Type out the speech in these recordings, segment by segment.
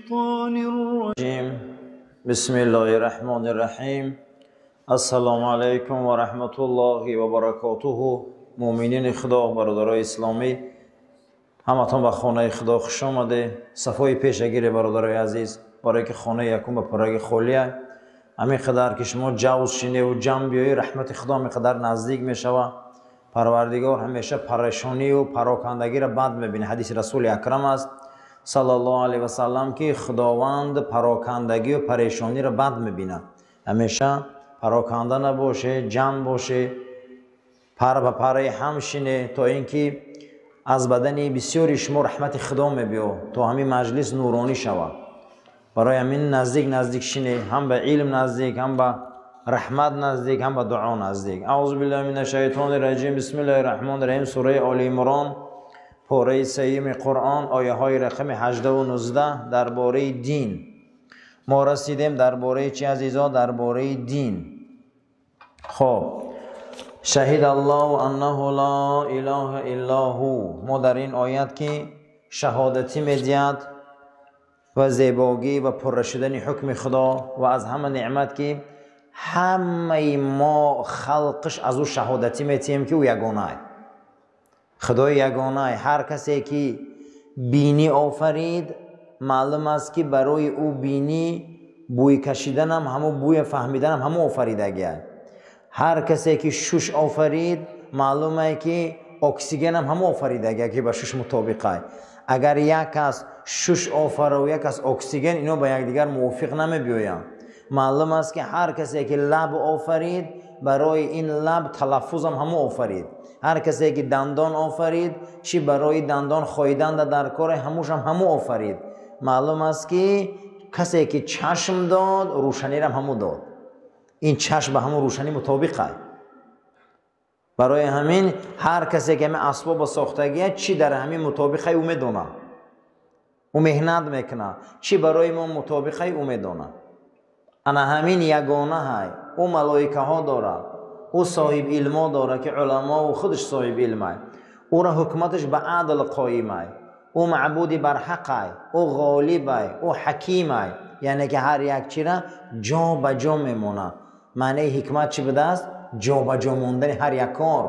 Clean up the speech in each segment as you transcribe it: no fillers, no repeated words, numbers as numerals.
الشيطان الرجيم. بسم الله الرحمن الرحیم. السلام علیکم و رحمت الله و برکاته. مؤمنین خدا، برادرای اسلامی، همتون به خانه خدا خوش آمده. صفای پیشگیر برادرای عزیز، برای که خانه یکم به پرگ خالیه، همین قدر که شما جوز شینه و جمع بیایی، رحمت خدا میقدر نزدیک میشوه. پروردگار همیشه پریشانی و پراکندگی را بد میبینه. حدیث رسول اکرم است صلی الله علیه و سلم که خداوند پراکندگی و پریشانی را بد میبینه. همیشه پراکنده نباشه، جمع باشه، پر به پره هم شینه، تا اینکه از بدن بسیاری شما رحمت خدا میبیو، تا همین مجلس نورانی شود. برای همین نزدیک شینه، هم به علم نزدیک، هم به رحمت نزدیک، هم به دعا نزدیک. اعوذ بالله من الشیطان الرجیم. بسم الله الرحمن الرحیم. سوره آل عمران پاره سوم قرآن، آیه های رقم 18 و 19 درباره دین. ما رسیدیم درباره چی عزیزا؟ درباره دین. خب، شهید الله انه لا اله الا هو. ما در این آیت که شهادتی میدید و زیبایی و پر شدن حکم خدا و از همه نعمت که همه ما خلقش از او شهادتی میتیم که او یگانه، خدای یگانه. هر کسی که بینی آفرید، معلوم است که برای او بینی بوی کشیدن هم همو بوی فهمیدن هم همو آفریدگی. هر کسی که شش آفرید، معلومه که اکسیژن هم همو آفریدگی که به شش مطابقه. اگر یک کس شش آفره و یک کس اکسیژن، اینا با یکدیگر موافق نمیبیاین. معلوم است که هر کسی که لب آفرید، برای این لب تلفظ هم همو آفرید. هر کسی که دندان آفرید، چی برای دندان خاییدن در کار هموش هم همو آفرید. معلوم است که کسی که چشم داد، روشنی هم همو داد. این چشم به همو روشنی مطابقه. برای همین هر کسی که همین اسباب ساختگیه، چی در همین مطابقه او میدونه، او مهنت میکنه، چی برای ما مطابقه او میدونه. انا همین یگانه های. او ملائکه ها داره، او صاحب علم داره که علما و خودش صاحب علمه. او را حکمتش به عدل قایمه. او معبودی بر حقه، او غالبه، او حکیمه. یعنی که هر یک چی را جا به جا میمونه. معنی حکمت چی بده است؟ جا به جا موندن هر یک کار.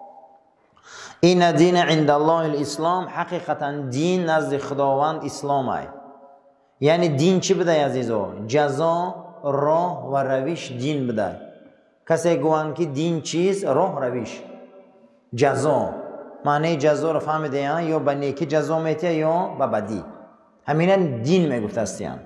این دین عند الله الاسلام. حقیقتا دین نزد خداوند اسلامه. یعنی دین چی بده عزیزا؟ جزا، راه و روش دین بده. کسی گوان که دین چیز؟ راه، روش، جزا. معنی جزا رو فهمیده یا به نیکی جزا میته یا به بدی. همین دین میگفت هستیم.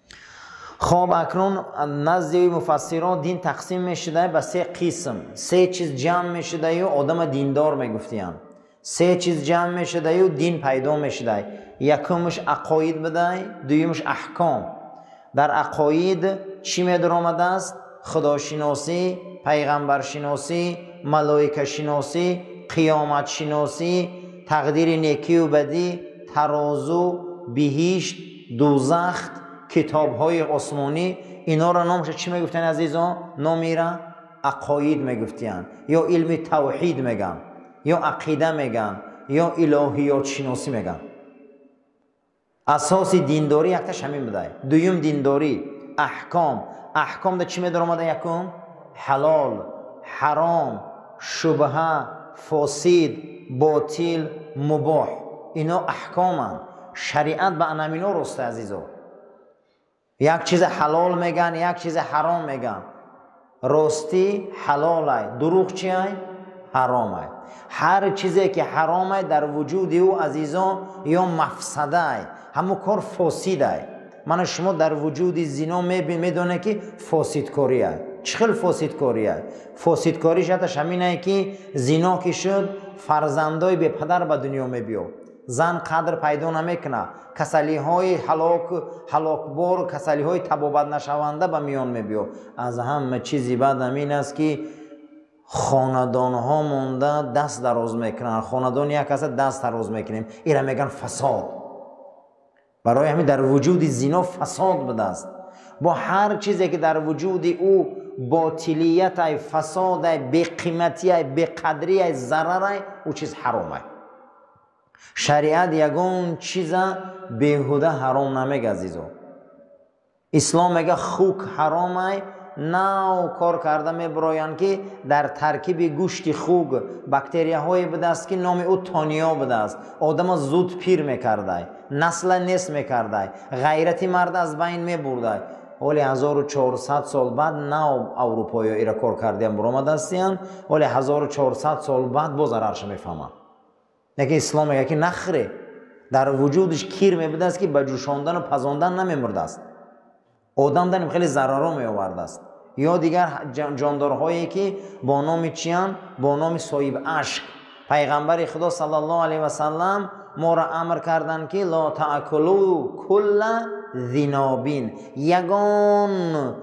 خب اکنون نزد مفسران دین تقسیم میشده به سه قسم. سه چیز جمع میشده یا آدم دیندار میگفتیم. سه چیز جمع میشده یا دین پیدا میشده. یکمش عقاید بده، دویمش احکام. در عقاید چی میدر آمده است؟ خداشناسی، پیغمبر شناسی، ملائکه شناسی، قیامت شناسی، تقدیر نیکی و بدی، ترازو، بهشت، دوزخ، کتاب های آسمانی. اینا را نامش چی میگفتن عزیزان؟ نامی را عقاید میگفتن، یا علم توحید میگن، یا عقیده میگن، یا الهیات شناسی میگن. اساس دینداری یکتاش همین بده. دویم دینداری احکام. احکام ده چی میدر آمده؟ یکم حلال، حرام، شبهه، فاسد، باطل، مباح. اینا احکامن. شریعت به انامینا رسته عزیزا. یک چیز حلال میگن، یک چیز حرام میگن. راستی حلاله، دروغ چیه؟ حرامه. هر چیزی که حرامه در وجود او عزیزا یا مفسده، همون کار فاسده. من شما در وجود زنا میدونه که فاسد کاریه. چخل فاسد کاریه؟ فاسد کاریش حتش همینه که زنا که شد، فرزندای به پدر به دنیا میبیاد، زن قدر پیدا نمیکنه، کسلی های هلاکبار، کسلی های تبابت نشونده به میان میبیاد. از همه چیزی بعد همین است که خاندان ها مونده دست دراز میکنن. خاندان یک کس دست دراز میکنیم، اینا میگن فساد. برای همین در وجود زنا فساد بوده است. با هر چیزی که در وجود او باطلیت، فساد، بی قیمتی، بی قدری، ضرر، او چیز حرامه. شریعت یگون چیزا بیهوده حرام نمیگه عزیزو. اسلام میگه خوک حرامه، نو کار کرده میبراین که در ترکیب گوشت خوک باکتریا های بده است که نام او تانیا بده است. آدم زود پیر میکرده، نسل نیست میکرده، غیرتی مرد از بین میبرده. ولی 1400 سال بعد نو اروپایی ایرا کار کردیم برآمده استین، ولی 1400 سال بعد باز ارش میفهمن. لیکن اسلام میگه که نخره، در وجودش کیر میبده است که به جوشاندن و پزاندن نمیمرده است. آدم داریم خیلی ضررها می آورده است. یا دیگر جاندارهایی که با نام چیان؟ با نام صاحب اشک. پیغمبر خدا صلی الله علیه و سلم ما را امر کردن که لا تاکلوا کل ذی نابین، یگان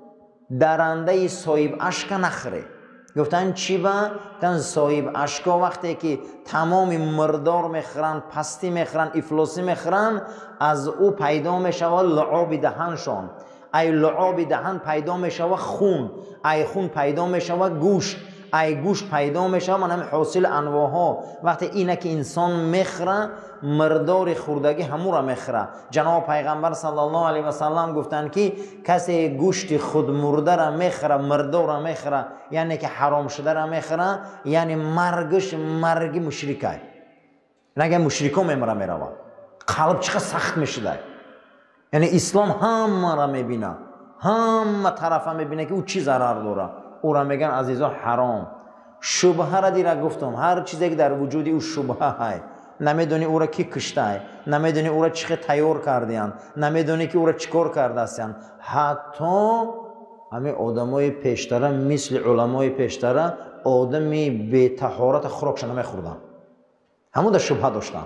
درنده صاحب اشک نخره. گفتن چی با؟ گفتن صاحب اشکا وقتی که تمام مردار میخورن، پستی میخورن، افلاسی میخورن، از او پیدا میشود لعاب دهنشان. ای لعاب دهن پیدا میشود خون، ای خون پیدا میشود گوشت، ای گوشت پیدا میشود من حاصل انواعها. وقتی اینه که انسان میخوره، مردار خوردگی همو را میخوره. جناب پیغمبر صلی الله علیه و سلم گفتن که کسی گوشت خود مرده را میخوره، مردار را میخوره، یعنی که حرام شده را میخوره، یعنی مرگش مرگ مشرکه. نگه مشرکا میمره میروه، قلب چقدر سخت میشده. یعنی اسلام همه را میبینه، همه طرفه میبینه که او چی ضرر داره. او را میگن عزیزا حرام. شبهه را دیره گفتم، هر چیزی که در وجود او شبهه های، نمیدونی او را کی کشته، نمیدونی او را چی تیار کردیان، نمیدونی که او را چیکار کرده استن. حتی همه آدمای پیشتره مثل علمای پیشتره آدمی بی طهارت خوراکش نمیخوردن، همون در شبهه داشتن.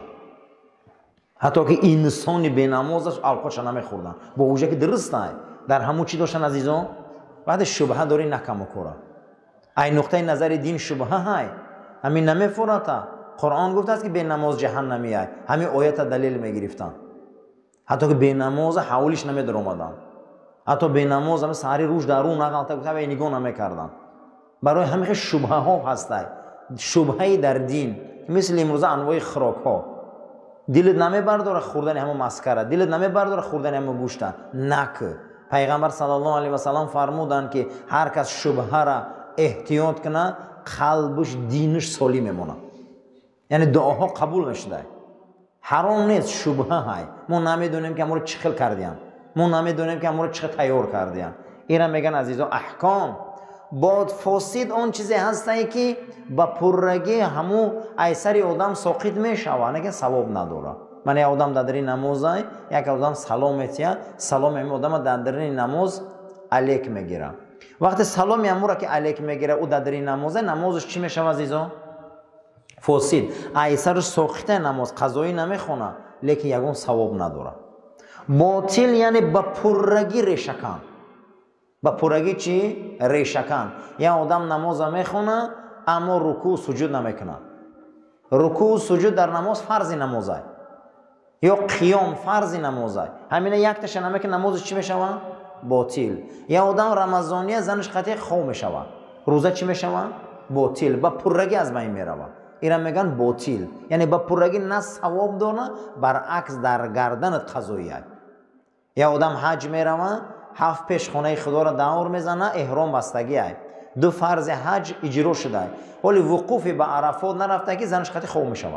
حتی که انسانی بی نمازش الکلش نمیخوردن، با وجه که درسته در همون چی داشتن عزیزان. بعد شبهه داری نکم کورا. ای نقطه نظر دین شبهه های همین نمیفورته. قرآن گفته است که بی نماز جهنمی های، همین آیت دلیل میگرفتن. حتی که بی نماز حولش نمیدر اومدن، حتی بی نماز هم ساری روش درون نگالتا گفته و نگاه نمیکردن. برای همین شبهه ها هسته. شبهه در دین مثل امروز انواع خوراک ها. دلت نمیبرداره خوردن همه مسکره، دلت نمیبرداره خوردن همه گوشت. نک. پیغمبر صلی الله علیه و سلم فرمودن که هر کس شبهه را احتیاط کنه، قلبش دینش سالم میمونه، یعنی دعاها قبول میشه. حرام نیست، شبهه های. ما نمیدونیم که امور چی خل کردیم، ما نمیدونیم که امور چی تیار کردیم. اینا میگن عزیزا احکام. بعد فاسد اون چیزی هسته که با پررگی همو ایسری آدم ساقط میشوه، نگه ثواب نداره. من یک آدم در درین نمازه، یک آدم سلام میتیه، سلام این آدم در درین نماز علیک میگیره. وقتی سلام امورا که علیک میگیره او در درین نمازه، نمازش چی میشه عزیزا؟ فاسد. ایسر ساخته نماز قضایی نمیخونه، لیکن یگون ثواب نداره. باطل یعنی با پررگی ریشکن. با پررگی چی؟ ریشکن. یا آدم نماز میخونه اما رکوع سجود نمیکنه. رکوع سجود در نماز فرض نمازه، یا قیام فرض نمازه. همینه یک تش نمیکنه، نمازش چی میشوه؟ باطل. یا آدم رمضانیه زنش قطعی خواه میشوه، روزه چی میشوه؟ باطل. با پررگی از بین میروه. اینا میگن باطل، یعنی با پررگی نه ثواب داره، برعکس در گردنت قضاییه. یا آدم حج میروه، 7 پیش خانه خدا را دور میزنه، احرام بستگیه، 2 فرض حج اجرا شده، ولی وقوف به عرفات نرفته که زنش قطعی خواه میشوه.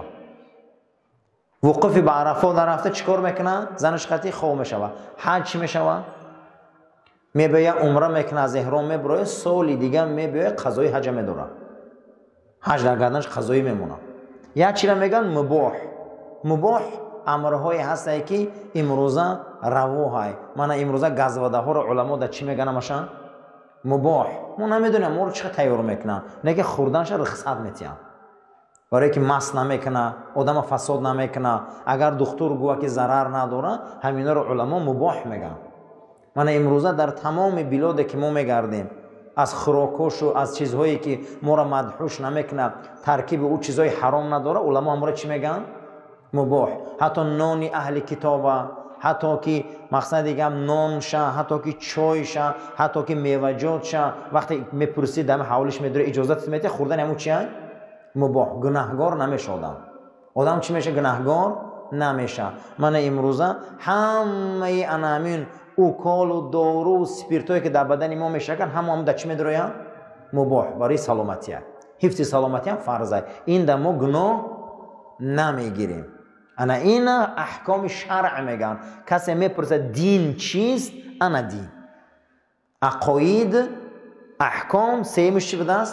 وقوف به عرفات نرفته چیکار میکنه؟ زنش قطعی خواه میشوه. حج میشوه، میباید عمره میکنه، از احرام میبره، سال دیگه میباید قضای حج میداره، حج در گردنش قضایی میمونه. یا چی را میگن مباح. مباح امرهای هسته که امروزه رواهای. من امروزه گزوده ها رو علما در چی میگن همشان؟ مباح. ما نمیدونیم ما رو چقدر تیار میکنن، نگه خوردنش رخصت میتیم، برای که مست نمیکنه، آدم فساد نمیکنه. اگر دکتر گوه که ضرر نداره، همینا رو علما مباح میگن. من امروزه در تمام بلاد که ما میگردیم، از خوراکش و از چیزهایی که ما را مدحوش نمیکنه، ترکیب او چیزهای حرام نداره، علما هم را چی میگن؟ مباح. حتی نان اهل کتابه، حتی که مقصد دیگه هم نان شه، حتی که چای شه، حتی که میوه‌جات شه، وقتی میپرسید دم حولش میداره اجازت میده خوردن همون چیه؟ مباح. گناهگار نمیشدن. آدم چی میشه؟ گناهگار نمیشه. من امروزه همه انامین اوکال و دارو و سپیرتویی که در بدن ما میشکن هم در چی میدروین؟ مباح، برای سلامتی. حفظ سلامتی هم فرضه. این در ما گناه نمیگیریم. انا این احکام شرع میگن. کسی میپرسه دین چیست؟ انا دین. عقاید، احکام، سیمش چی بوده است؟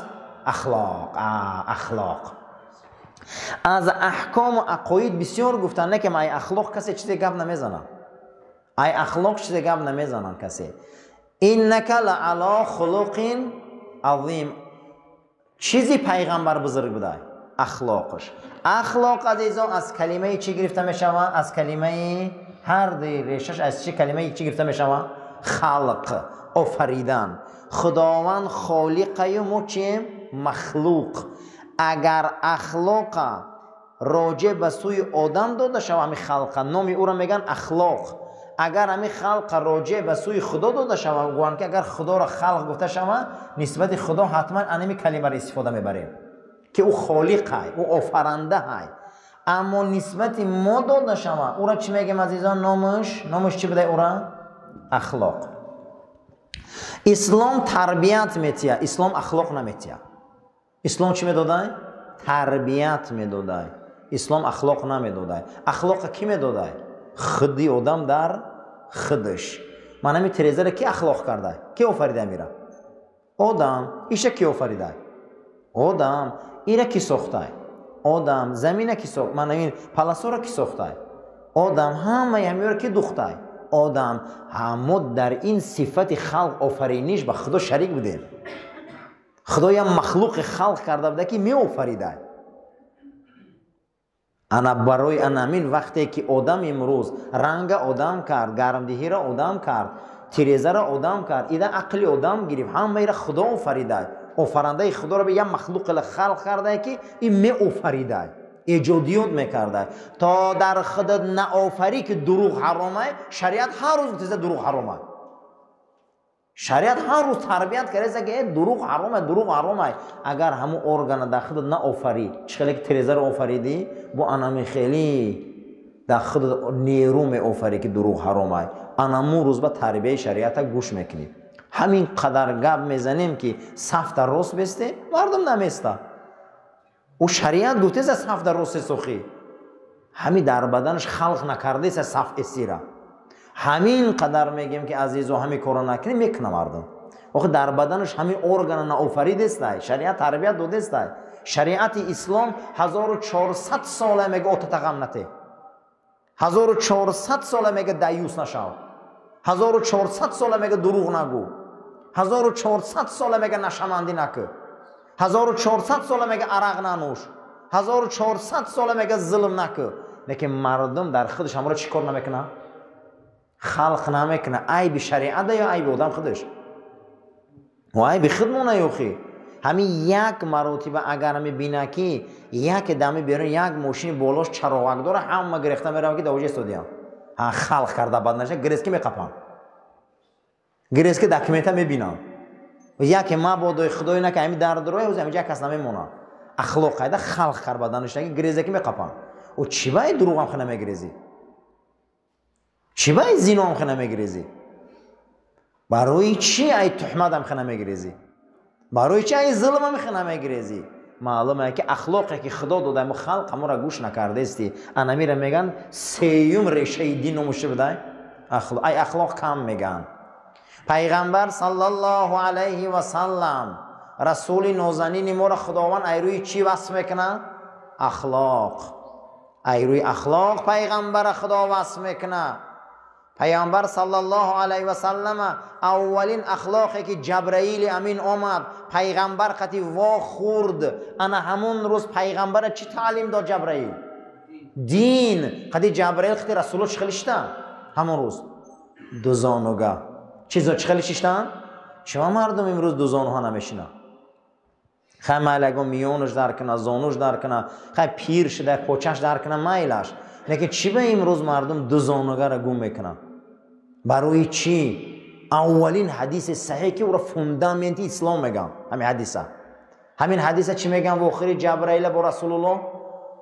اخلاق. از احکام و عقاید بسیار گفتن، نه که ای اخلاق کسی چیزی گپ نمیزنه. ای اخلاق چیزی گپ نمیزنن کسی. انک لعلی خلق عظیم. چیزی پیغمبر بزرگ بوده؟ اخلاقش. اخلاق عزیزان از کلمه چی گرفته میشوه؟ از کلمه هر ریشش از چی کلمه چی گرفته میشوه؟ خلق، آفریدن. خداوند خالقه و ما چیم؟ مخلوق. اگر اخلاق راجع به سوی آدم داده شوه، همین خلق نامی او را میگن اخلاق. اگر همین خلق راجع به سوی خدا داده شوه، گوان که اگر خدا را خلق گفته شوه، نسبت خدا حتما انمی کلمه را استفاده میبریم که او خالق های، او آفرنده های. اما نسبت ما داده شوه، او را چی میگیم عزیزان؟ نامش چی بوده او را؟ اخلاق. اسلام تربیت میتیه، اسلام اخلاق نمیتیه. اسلام چی میداده؟ تربیت میداده. اسلام اخلاق نمیداده. اخلاق کی میداده؟ خودی آدم در خودش. من همی تریزه را کی اخلاق کرده؟ کی آفریده میره؟ آدم. ایشه کی آفریده؟ آدم. ایره کی ساخته؟ آدم. زمینه کی ساخته؟ من همین پلاسو را کی ساخته؟ آدم. همه همی را کی دوخته؟ آدم. همه در این صفت خلق آفرینش به خدا شریک بودیم. خدای مخلوق خلق کرده بوده که می آفریده. انا برای انامین وقتی که آدم امروز رنگ آدم کرد، گرمدهی را آدم کرد، تیریزه را آدم کرد، ایده عقل آدم گرفت، همه را خدا آفریده. آفرنده خدا را به یک مخلوق خلق کرده که این می آفریده، ایجادیات میکرده. تا در خودت نآفری که دروغ حرامه، شریعت هر روز گفته دروغ حرامه. شریعت هر روز تربیت کرده که دروغ حرامه. اگر همون ارگان در خودت نآفری، چخیلی که تریزه را آفریدی، با انامی خیلی در خودت نیرو می آفری که دروغ حرامه. انامون روز با تربیه شریعت گوش میکنی. همین قدر گپ میزنیم که صف در راست بسته، مردم نمیسته. او شریعت گفته است صف در راست سخی. همین در بدنش خلق نکرده است صف اسیره. همین قدر میگیم که عزیز و همین کارو نکنی میکنه مردم. آخه در بدنش همین ارگان نآفریده است. شریعت تربیت داده است. شریعت اسلام 1400 ساله میگه اوت تغم نته. 1400 ساله میگه دیوس نشو. 1400 ساله میگه دروغ نگو. 1400 ساله میگه نشمندی نکن. 1400 ساله میگه عرق ننوش. 1400 ساله میگه ظلم نکن. لیکن مردم در خودش همراه چی کار نمیکنه؟ خلق نمیکنه. ای به شریعت یا ای به آدم خودش؟ و ای به خودمونه یوخی. همین یک مرتبه اگر همی بینه که یک دمی بیرون یک ماشین بالاش چراغک داره، همه گرفته میره که دوجه استودیان خلق کرده بد نشه، گریز که میقپن، گریز که دکمنته میبینن. و یک مبادای خدای نه که همین درد روی هوز همینجا کس نمیمونه. اخلاق قاعده خلق کرده بد نشه که گریزه که میقپن. و چی باید دروغ هم خنه میگریزی؟ چی باید زینو هم خنه میگریزی؟ برای چی ای تحمد هم خنه میگریزی؟ برای چی ای ظلم هم خنه میگریزی؟ معلومه که اخلاقی که خدا داده ما خلق همون را گوش نکرده استی. انمی را میگن سیوم ریشه دین نموشه بده اخلاق. ای اخلاق کم میگن. پیغمبر صلی الله علیه و سلم رسول نازنین ما را خداوند ای روی چی وصف میکنه؟ اخلاق. ای روی اخلاق پیغمبر خدا وصف میکنه. پیامبر صلی الله علیه و سلم اولین اخلاقی که جبرائیل امین آمد پیغمبر قطعی وا خورد. انا همون روز پیغمبر چی تعلیم داد جبرائیل؟ دین. قطعی جبرائیل قطعی رسولو چی خلیشتن؟ همون روز دو زانوگه چیزا چی خلیشتن؟ شما مردم امروز دو زانوها نمیشینن. خیلی ملگو میونش در کنه، زانوش در کنه، خیلی پیر شده پوچش در کنه میلش. لیکن چی به امروز مردم دو زانوگه را گم میکنن؟ برای چی؟ اولین حدیث صحیح که او را فوندامنت اسلام میگم همین حدیثه. همین حدیثه چی میگم؟ و آخری جبرائیل با رسول الله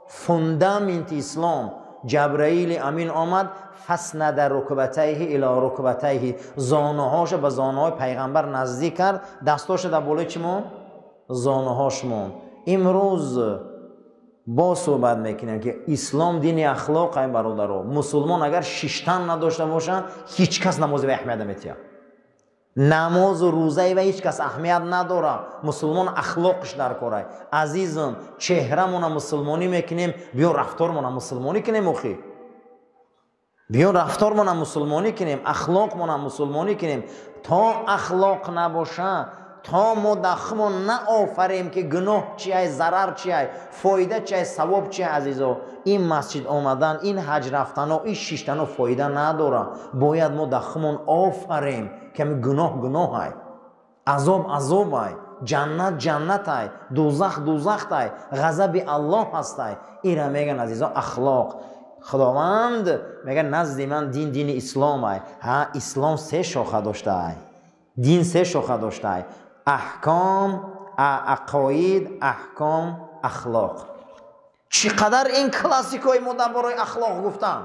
فوندامنت اسلام. جبرائیل امین آمد فسند رکبتیه الی رکبتیه، زانوهاش به زانوهای پیغمبر نزدیک کرد، دستاش در بالای چی مون؟ زانوهاش مون. امروز با صحبت میکنیم که اسلام دین اخلاق ای برادرو. مسلمان اگر شیشتن نداشته باشن هیچ کس نماز به اهمیت نمیتیه. نماز و روزه و هیچ کس اهمیت نداره. مسلمان اخلاقش در کاره. عزیزم چهرمون مسلمانی میکنیم، بیا رفتارمون مسلمانی کنیم. اخی بیا رفتارمون مسلمانی کنیم، اخلاقمون مسلمانی کنیم. تا اخلاق نباشه، تا ما دخمون نآفریم که گناه چیه، ضرر چیه، فایده چیه، ثواب چیه. عزیزا این مسجد آمدن، این حج رفتن و این شیشتن فایده نداره. باید ما دخمون آفریم که گناه گناه های، عذاب عذاب های، جنت جنت های، دوزخ دوزخ های، غضب الله هست های. این را میگن عزیزا اخلاق. خداوند میگه نزد من دین دین اسلام های. ها اسلام سه شاخه داشته های. دین سه شاخه داشته های: احکام، عقاید، احکام، اخلاق. چقدر این کلاسیکای ما درباره اخلاق گفتن.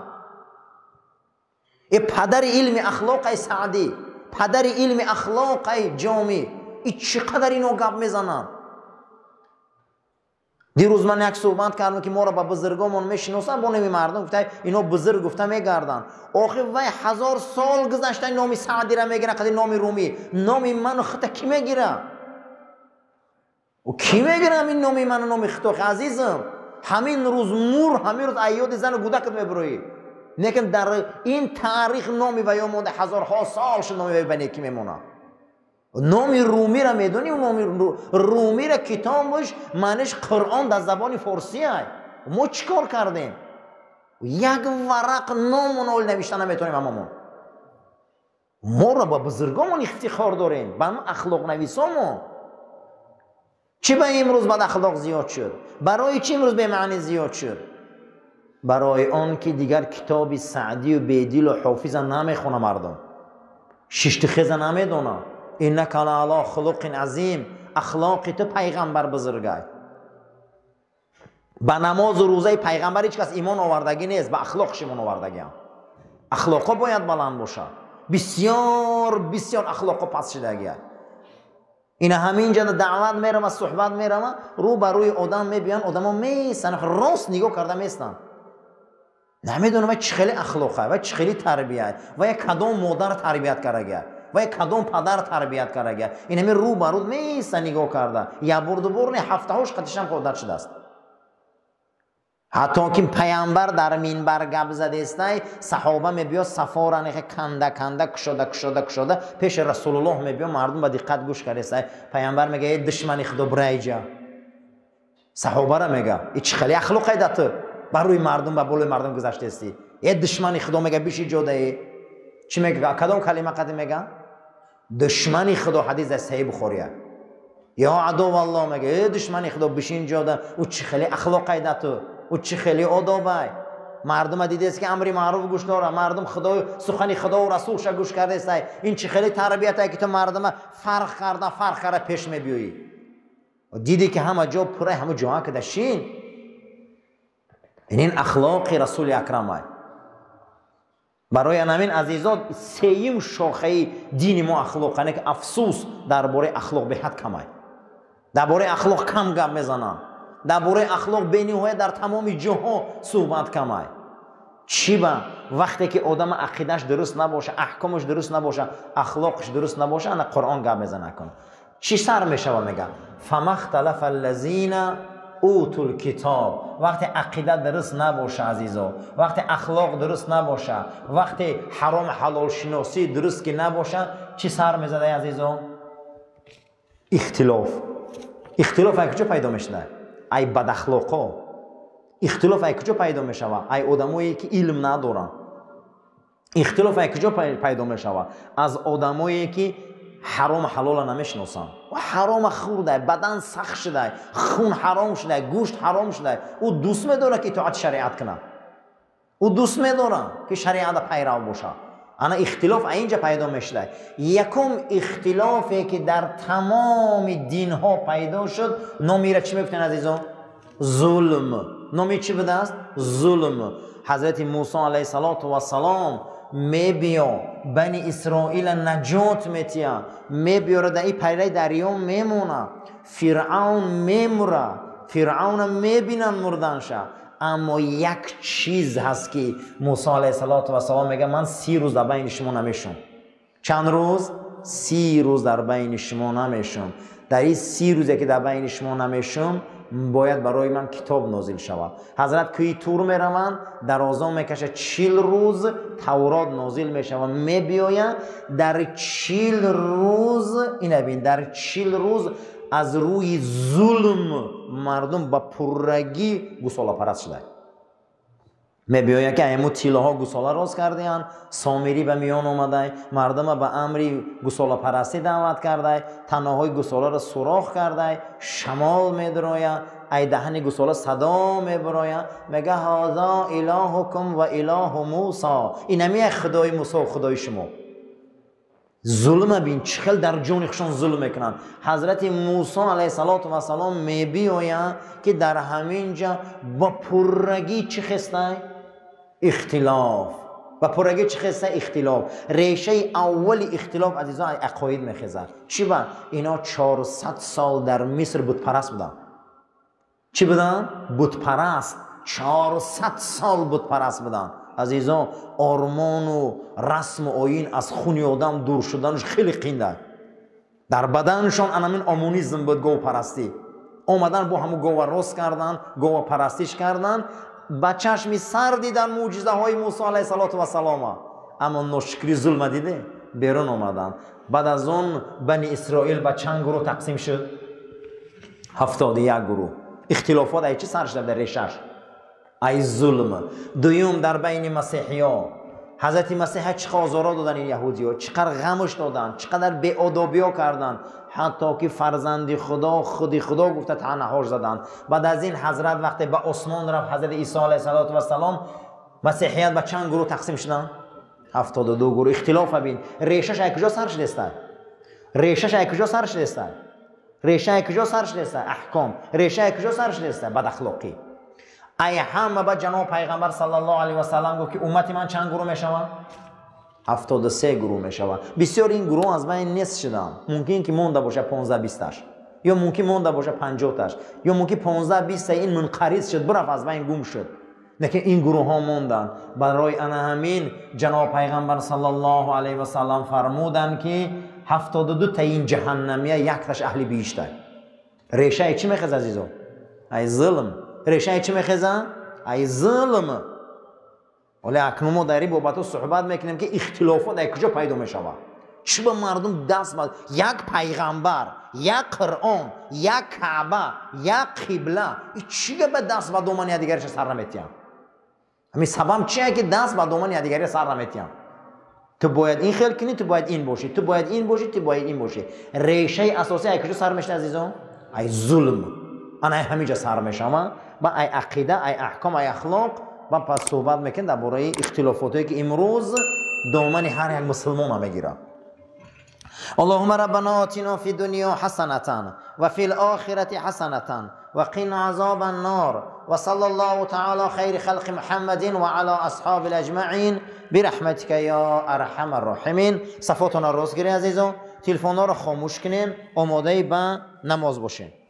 این پدر علم اخلاق ای سعدی، پدر علم اخلاق ای جامی، این چقدر اینو گپ میزنن. دیروز من یک صحبت کردم که ما را با بزرگامون میشناسن، با نمی مردم گفتن اینا بزرگ گفته میگردن. آخه وای 1000 سال گذشته نام سعدی را میگیره، قدر نام رومی. نام من خطا کی میگیره؟ و کی میگیره این نام من نام خطا؟ عزیزم همین روز مور، همین روز ایاد زن گودکت میبروی. لیکن در این تاریخ نامی ویا مونده 1000 سال شد نامی ویا بنی کی میمونه. نام رومی را میدونی؟ نام رومی را کتابش معنیش قرآن در زبان فارسی است. ما چیکار کردیم؟ یک ورق نامون اول نوشته نمیتونیم. هممون ما را با بزرگامون افتخار داریم، با اخلاق نویسامون. چی به امروز بعد اخلاق زیاد شد؟ برای چی امروز به معنی زیاد شد؟ برای آن که دیگر کتاب سعدی و بیدیل و حافظ نمیخونه مردم، ششت خیز نمیدونه. اینک علی خلق عظیم، اخلاق تو پیغمبر بزرگای. با نماز و روزه پیغمبر هیچ کس ایمان آوردگی نیست، با اخلاقش ایمان آوردگی هم. اخلاقا باید بلند باشه. بسیار بسیار اخلاقا پس شدگی. این همینجا دعوت میرم و صحبت میرم، رو بر روی آدم میبینن، آدم ها میسن راست نگاه کرده میستن. نمیدونم چه خیلی اخلاقه و چه خیلی تربیت و یک کدام مادر تربیت کرده و یک کدام پدر تربیت کرده. این همین رو بر رو میسن نگاه کرده. یا برد برد هفته هاش قدشم خودت شده است. حتی که پیامبر در منبر گپ زده است، صحابه میبیا صفا را نخ کنده کنده کشاده پیش رسول الله میبیا، مردم با دقت گوش کرده است. پیامبر میگه دشمن خدا برایجا. صحابه را میگه این چه خیلی اخلاقی دات بر روی مردم و بالای مردم گذاشته استی. یه دشمن خدا میگه بیش جوده. چی میگه؟ کدام کلمه قدیم میگه؟ دشمن خدا. حدیث صحیح بخاریه. یا عدو الله میگه دشمن خدا بشین جوده. او چه خیلی اخلاقی دات و چه خیلی آدابه. مردم دیده است که امر معروف گوش داره، مردم خدا سخن خدا و رسولش گوش کرده است. این چه خیلی تربیت است که تو مردم فرق کرده پیش میبیوی. دیدی که همه جا پره، همه جا که دشین. این اخلاق رسول اکرم است. برای همین عزیزان سیم شاخه دین ما اخلاق است که افسوس درباره اخلاق به حد کم است. درباره اخلاق کم گپ میزنن. درباره اخلاق بین‌نهایت در تمام جهان صحبت کم است. چی با وقتی که آدم عقیده‌اش درست نباشه، احکامش درست نباشه، اخلاقش درست نباشه، انا قرآن گپ میزنه کنه. چی سر میشه و میگه فما اختلف الذین اوتوا الکتاب. وقتی عقیده درست نباشه عزیزا، وقتی اخلاق درست نباشه، وقتی حرام حلال شناسی درست که نباشه، چی سر میزنه عزیزا؟ اختلاف از کجا پیدا میشه؟ ای بد اخلاقا. اختلاف از کجا پیدا میشه؟ ای آدمایی که علم ندارن. اختلاف از کجا پیدا میشه؟ از آدمایی که حرام حلال نمیشناسن و حرام خورده، بدن سخت شده، خون حرام شده، گوشت حرام شده. او دوست میداره که اطاعت شریعت کنه، او دوست میداره که شریعت پیرو باشه. انا اختلاف اینجا پیدا میشه. یکم اختلافی که در تمام دین ها پیدا شد، نامی را چی میگفتن عزیزان؟ ظلم. نامی چی بوده است؟ ظلم. حضرت موسی علیه السلام میبیا بنی اسرائیل نجات میتیا، میبیاره در این پیره دریا میمونه، فرعون میمره، فرعون میبینن مردنشه، اما یک چیز هست که موسی علیه السلام میگه من 30 روز در بین شما نمیشم. چند روز؟ 30 روز در بین شما نمیشم. در این 30 روزی که در بین شما نمیشم باید برای من کتاب نازل شود. حضرت کوی تور میروند، درازا میکشه، 40 روز تورات نازل میشود، میبیاید در 40 روز این بین، در 40 روز از روی ظلم مردم با پرگی گوساله پرست شده. میبیاید که ایمو تیله ها گوساله راست کردیان، سامری به میان آمده، مردم به امری گوساله پرستی دعوت کرده، تنه‌های گوساله را سوراخ کرده، شمال میدراید، ای دهن گوساله صدا میبراید، میگه هذا الهکم و اله موسی، اینمی خدای موسی و خدای شما. ظلم بین چخل در جونشون ظلم میکنن. حضرت موسی علیه السلام میبیاید که در همین جا با پرگی چی خسته؟ اختلاف. و پرگی چی خسته؟ اختلاف. ریشه اول اختلاف عزیزان عقاید میخیزه. چی با؟ اینا 400 سال در مصر بت پرست بودن. چی بودن؟ بت پرست. 400 سال بت پرست بودن. عزیزان آرمان و رسم و آیین از خون آدم دور شدنش خیلی قینده. در بدنشان انامین آمونیزم بود، گو پرستی. آمدن با همو گو راست کردن، گو پرستیش کردن، با چشمی سر دیدن معجزه های موسی علیه السلام، اما نشکری ظلم دیده بیرون آمدن. بعد از اون بنی اسرائیل به چند گروه تقسیم شد؟ 71 گروه. اختلافات ای چی سرش در ریشش؟ ای ظلم. دویم در بین مسیحی ها، حضرت مسیح چقدر آزارا دادن این یهودی ها، چقدر غمش دادن، چقدر بی‌آدابی ها کردن، حتی که فرزند خدا خودی خدا گفته تنهاش زدن. بعد از این حضرت وقتی به عثمان رفت، حضرت عیسی علیه السلام، مسیحیت به چند گروه تقسیم شدن؟ 72 گروه. اختلاف بین. ریشش ای کجا سرش دسته؟ ریشش ای کجا سرش دسته؟ ریشه ای کجا سرش دسته؟ احکام. ریشه ای کجا سرش دسته؟ بد اخلاقی. ای همه به جناب پیغمبر صلی الله علیه و سلم گفت که امت من چند گروه میشوند؟ 73 گروه میشوند. بسیار این گروه از بین نصف شدن. ممکن که مونده باشه 15-20 تاش، یا ممکن مونده باشه 50 تاش، یا ممکن 15-20 تا این منقرض شد، برفت از بین گم شد. لیکن این گروه ها موندن. برای آن همین جناب پیغمبر صلی الله علیه و سلم فرمودند که 72 تا این جهنمیه، یک تاش اهل بیشتر. ریشه چی میخواد عزیزان؟ ای ظلم. ریشه چی میخواد؟ ای ظلم. ولی اکنون ما در این بابت صحبت میکنیم که اختلافات در کجا پیدا میشود. چی به مردم دست بد؟ یک پیغمبر، یک قرآن، یک کعبه، یک قبله، چی به دست به دامن دیگرش سر نمیتیم؟ همین سبب چیه که دست به دامن دیگری سر نمیتیم؟ تو باید این خیل کنی، تو باید این باشی، تو باید این باشی، تو باید این باشی. ریشه اساسی ای کجا سر میشه عزیزان؟ ای ظلم. انا همینجا سر میشم. با ای عقیده، ای احکام، ای اخلاق. با پس صحبت میکنم درباره اختلافاتی که امروز دامن هر یک مسلمان میگیره. اللهم ربنا آتنا في الدنيا حسنة وفي الآخرة حسنة وقنا عذاب النار وصلى الله تعالى خير خلق محمد وعلى أصحاب الأجمعين برحمتك يا أرحم الراحمين. صفاتنا راست گیری عزیزان، تلفن ها رو خاموش کنین، آماده به نماز باشین.